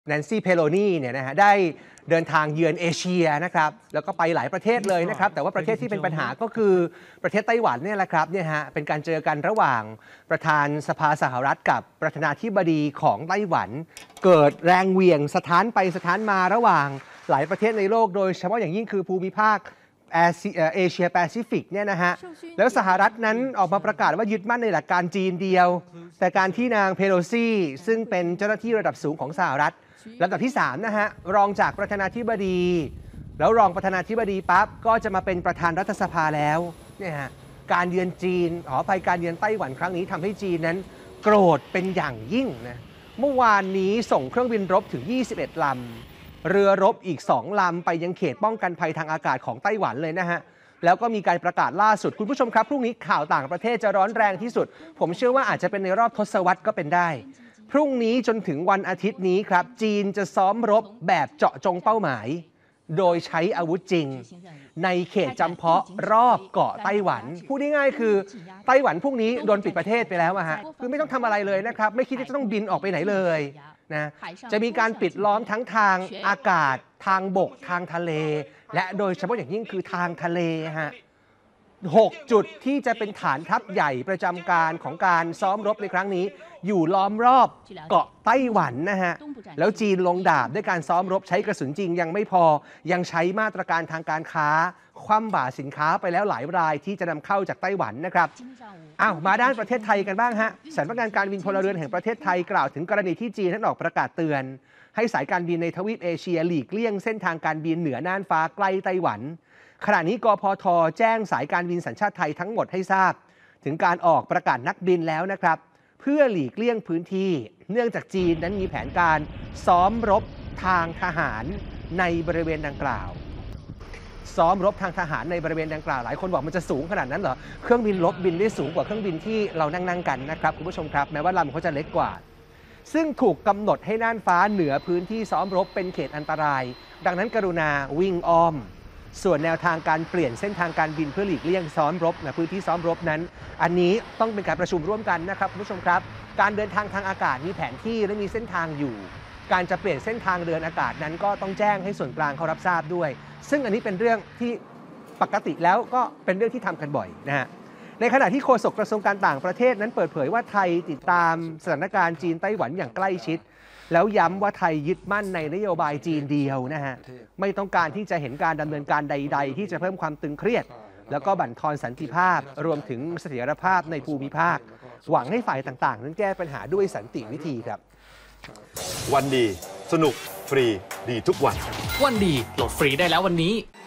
แนนซี่เพโลนีเนี่ยนะฮะได้เดินทางเยือนเอเชียนะครับแล้วก็ไปหลายประเทศเลยนะครับแต่ว่าประเทศที่เป็นปัญหาก็คือประเทศไต้หวันเนี่ยแหละครับเนี่ยฮะเป็นการเจอกันระหว่างประธานสภาสหรัฐกับประธานาธิบดีของไต้หวันเกิดแรงเหวี่ยงสถานไปสถานมาระหว่างหลายประเทศในโลกโดยเฉพาะอย่างยิ่งคือภูมิภาคเอเชียแปซิฟิกเนี่ยนะฮะแล้วสหรัฐนั้นออกมาประกาศว่ายึดมั่นในหลักการจีนเดียวแต่การที่นางเพโลซีซึ่งเป็นเจ้าหน้าที่ระดับสูงของสหรัฐลำดับที่3นะฮะรองจากประธานาธิบดีแล้วรองประธานาธิบดีปั๊บก็จะมาเป็นประธานรัฐสภาแล้วเนี่ยฮะการเยือนจีนไปการเยือนไต้หวันครั้งนี้ทำให้จีนนั้นโกรธเป็นอย่างยิ่งนะเมื่อวานนี้ส่งเครื่องบินรบถึง21 ลำเรือรบอีก2 ลำไปยังเขตป้องกันภัยทางอากาศของไต้หวันเลยนะฮะแล้วก็มีการประกาศล่าสุดคุณผู้ชมครับพรุ่งนี้ข่าวต่างประเทศจะร้อนแรงที่สุดผมเชื่อว่าอาจจะเป็นในรอบทศวรรษก็เป็นได้พรุ่งนี้จนถึงวันอาทิตย์นี้ครับจีนจะซ้อมรบแบบเจาะจงเป้าหมายโดยใช้อาวุธจริงในเขตจำเพาะรอบเกาะไต้หวันพูดง่ายๆคือไต้หวันพรุ่งนี้โดนปิดประเทศไปแล้วฮะคือไม่ต้องทำอะไรเลยนะครับไม่คิดที่จะต้องบินออกไปไหนเลยนะจะมีการปิดล้อมทั้งทางอากาศทางบกทางทะเลและโดยเฉพาะอย่างยิ่งคือทางทะเลฮะ6 จุดที่จะเป็นฐานทัพใหญ่ประจำการของการซ้อมรบในครั้งนี้อยู่ล้อมรอบเกาะไต้หวันนะฮะแล้วจีนลงดาบด้วยการซ้อมรบใช้กระสุนจริงยังไม่พอยังใช้มาตรการทางการค้าคว่ำบาตรสินค้าไปแล้วหลายรายที่จะนำเข้าจากไต้หวันนะครับมาด้านประเทศไทยกันบ้างฮะสำนักงานการบินพลเรือนแห่งประเทศไทยกล่าวถึงกรณีที่จีนนั้นออกประกาศเตือนให้สายการบินในทวีปเอเชียหลีกเลี่ยงเส้นทางการบินเหนือน่านฟ้าใกล้ไต้หวันขณะนี้กพท.แจ้งสายการบินสัญชาติไทยทั้งหมดให้ทราบถึงการออกประกาศนักบินแล้วนะครับเพื่อหลีกเลี่ยงพื้นที่เนื่องจากจีนนั้นมีแผนการซ้อมรบทางทหารในบริเวณดังกล่าวซ้อมรบทางทหารในบริเวณดังกล่าวหลายคนบอกมันจะสูงขนาดนั้นเหรอเครื่องบินรบบินได้สูงกว่าเครื่องบินที่เรานั่งกันนะครับคุณผู้ชมครับแม้ว่าลำเขาจะเล็กกว่าซึ่งถูกกำหนดให้น่านฟ้าเหนือพื้นที่ซ้อมรบเป็นเขตอันตรายดังนั้นกรุณาวิ่งอ้อมส่วนแนวทางการเปลี่ยนเส้นทางการบินเพื่อหลีกเลี่ยงซ้อมรบพื้นที่ซ้อมรบนั้นอันนี้ต้องเป็นการประชุมร่วมกันนะครับคุณผู้ชมครับการเดินทางทางอากาศมีแผนที่และมีเส้นทางอยู่การจะเปลี่ยนเส้นทางเดินอากาศนั้นก็ต้องแจ้งให้ส่วนกลางเขารับทราบด้วยซึ่งอันนี้เป็นเรื่องที่ปกติแล้วก็เป็นเรื่องที่ทำกันบ่อยนะฮะในขณะที่โฆษกกระทรวงการต่างประเทศนั้นเปิดเผยว่าไทยติดตามสถานการณ์จีนไต้หวันอย่างใกล้ชิดแล้วย้ำว่าไทยยึดมั่นในนโยบายจีนเดียวนะฮะไม่ต้องการที่จะเห็นการดำเนินการใดๆที่จะเพิ่มความตึงเครียดแล้วก็บั่นทอนสันติภาพรวมถึงเสถียรภาพในภูมิภาคหวังให้ฝ่ายต่างๆนั้นแก้ปัญหาด้วยสันติวิธีครับวันดีสนุกฟรีดีทุกวันวันดีโหลดฟรีได้แล้ววันนี้